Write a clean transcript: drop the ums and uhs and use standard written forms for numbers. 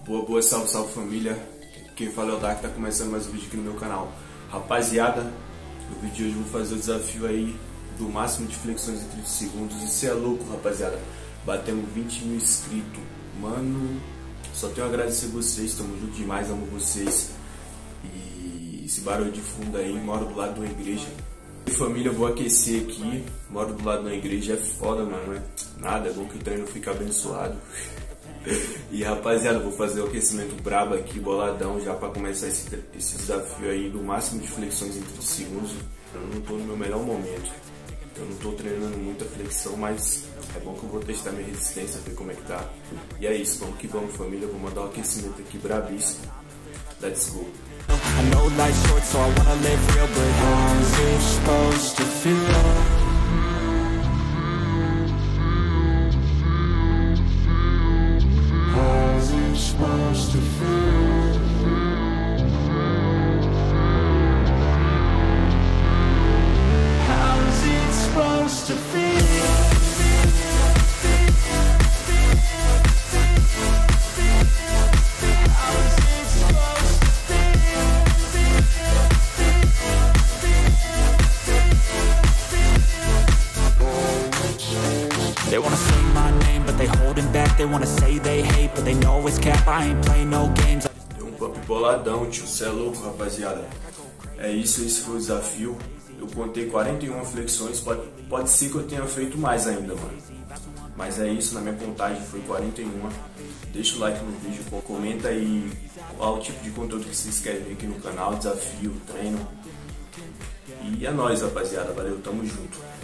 Boa, salve, salve família. Quem fala é o Dark, tá começando mais um vídeo aqui no meu canal. Rapaziada, no vídeo de hoje eu vou fazer o desafio aí do máximo de flexões em 30 segundos. Isso é louco, rapaziada. Batemos 20 mil inscritos. Mano, só tenho a agradecer vocês, tamo junto demais, amo vocês. E esse barulho de fundo aí, moro do lado de uma igreja. E família, eu vou aquecer aqui. Moro do lado de uma igreja, é foda, mano, não é nada, é bom que o treino fica abençoado. E rapaziada, vou fazer o aquecimento brabo aqui, boladão, já pra começar esse desafio aí do máximo de flexões em 30 segundos. Eu não tô no meu melhor momento, eu não tô treinando muita flexão, mas é bom que eu vou testar minha resistência, ver como é que tá. E é isso, vamos que vamos família, vou mandar um aquecimento aqui brabíssimo. Let's go! I know life's short, so I wanna live real, but how's it supposed to feel? Supposed to feel. How's it supposed to feel? How's it supposed to feel? They wanna say my name, but they holding back. They wanna say they hate, but they know it's cap. I ain't playing no games. Deu um pump boladão, tio, cê é louco, rapaziada. É isso, esse foi o desafio. Eu contei 41 flexões, pode ser que eu tenha feito mais ainda, mano. Mas é isso, na minha contagem foi 41. Deixa o like no vídeo, comenta aí qual o tipo de conteúdo que vocês querem ver aqui no canal, desafio, treino. E é nóis, rapaziada, valeu, tamo junto.